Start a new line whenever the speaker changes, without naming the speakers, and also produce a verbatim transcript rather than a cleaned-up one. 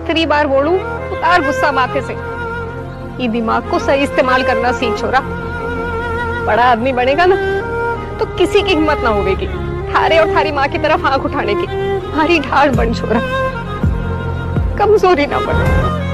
कितनी बार बोलूं उतार गुस्सा माथे से। ये दिमाग को सही इस्तेमाल करना सीख छोरा। बड़ा आदमी बनेगा ना तो किसी की हिम्मत ना होगी थारे और थारी माँ की तरफ आंख उठाने की। हमारी ढाल बन छोरा, कमजोरी ना बन।